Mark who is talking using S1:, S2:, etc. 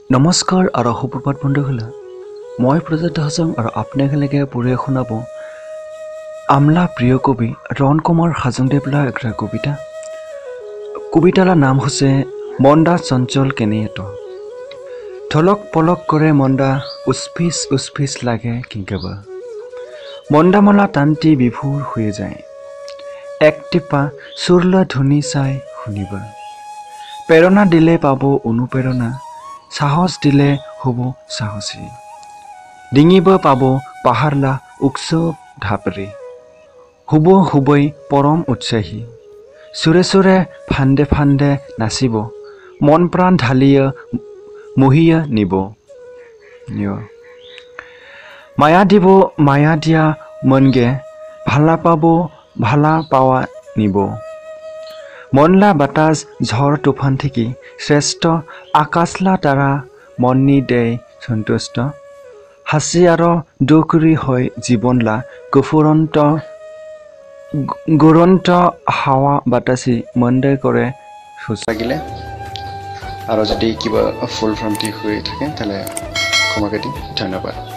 S1: নমস্কাৰ আৰু সুপ্ৰভাত বন্ধুসকল মই প্ৰজাত হাছাং আৰু আপোনালোকে পঢ়ি শুনাব আমলা প্ৰিয় কবি ৰণ কুমাৰ হাজংদেৱলা একটা কবিতাৰ নাম হৈছে মন্দা চঞ্চল কেনেয়েত ঢলক পলক কৰে মন্দা উস্ফিস লাগে কিংকাবা মন্দামলা তান্তি বিভোৰ হৈ যায় এক টিপা চুৰলা ধুনি চাই শুনিবা প্ৰেৰণা দিলে পাব অনুপ্ৰেৰণা সাহস দিলে হ'ব সাহসী ডিঙিব পাব পাহাৰলা উৎসৱ ঢাপৰি হ'বই পৰম উৎসাহী সুৰে সুৰে ফান্দে ফান্দে নাচিব মন প্ৰাণ ঢালিয়া মহিয়া নিব মায়া দিব মায়া দিয়া মনগে ভালা পাব ভালা পাৱা নিব মনলা বাতাস ঝড় তুফান থেকে শ্ৰেষ্ঠ আকাশলা তাৰা মন্নি দে সন্তুষ্ট হাসি আৰু দুখৰি হয় জীৱনলা গুৰন্ত হাৱা বাতাসি মন্দে কৰে লাগিলে আৰু যদি কিবা ফুল ফ্ৰমটি হৈ থাকে তাহলে ক্ষমা কৰি ধন্যবাদ।